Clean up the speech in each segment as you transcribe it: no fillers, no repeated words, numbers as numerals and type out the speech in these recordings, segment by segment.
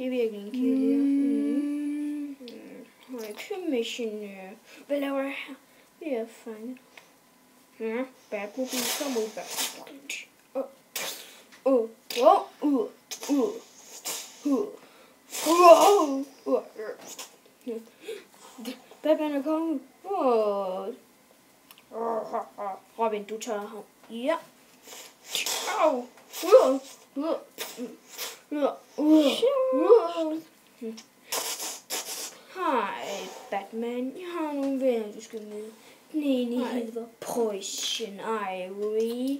Det er virkelig en kedelig. Commission. Hvad laver jeg her? Det er fanget. Ja, Batmobil, kom ud, Batmobil. Batman er kommet. Robin, du tager ham. Ja. Au. Hej, Batman. Jeg har nogle venner, du skal med. Den ene hedder Poison Ivy.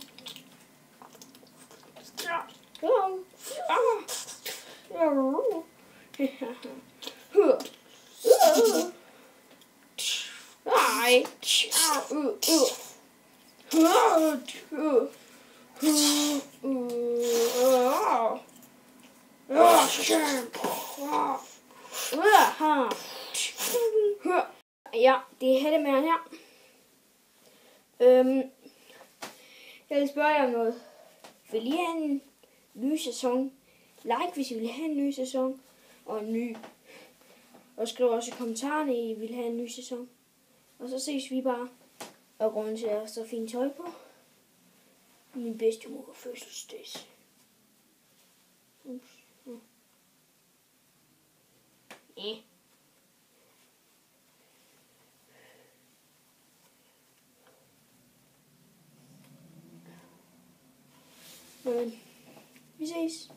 Ja, det er Hættemæren her. Jeg vil spørge jer om noget. Vil I have en ny sæson? Like, hvis I vil have en ny sæson. Og en ny. Og skriv også i kommentarerne, I vil have en ny sæson. Og så ses vi bare. Og grunden til, at jeg har så fint tøj på. Min bedstemor fødselsdags. Men vi ses.